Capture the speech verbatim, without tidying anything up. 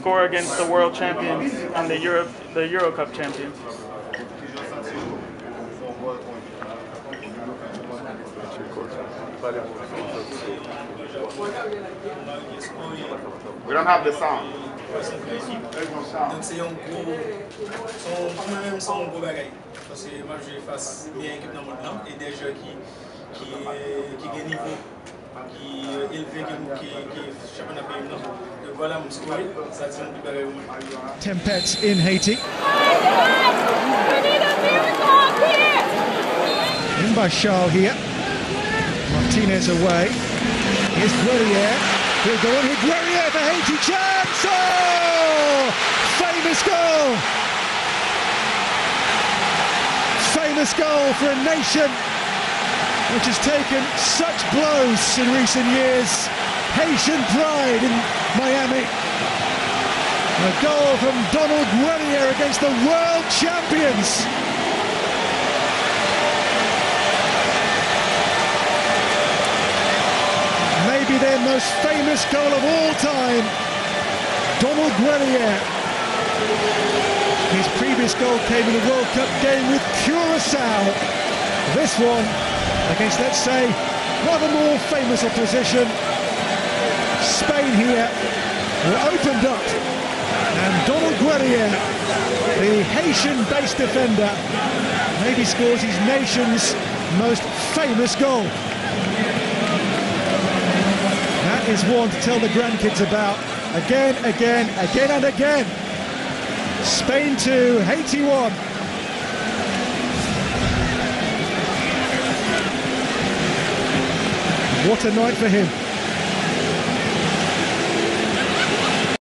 score against the world champions and the Euro the Euro Cup champions? We don't have the sound. Donc c'est un gros, son même c'est un gros bagage parce que moi je face bien équipe dans le monde et des joueurs qui qui qui gagnent niveau, qui élevé qui qui championnat pays donc voilà mon score ça c'est un bagage. Tempest in Haiti. In by Charles here. Martinez away. Here's Guerrier. He'll go on here. Guerrier for Haiti. Chance! Oh! Famous goal! Famous goal for a nation which has taken such blows in recent years. Haitian pride in Miami. A goal from Donald Guerrier against the world champions. Maybe their most famous goal of all time, Donald Guerrier. His previous goal came in the World Cup game with Curaçao. This one against, let's say, rather more famous opposition. Spain here were opened up, and Donald Guerrier, the Haitian-based defender, maybe scores his nation's most famous goal. That is one to tell the grandkids about again, again, again and again. Spain two, Haiti one. What a night for him.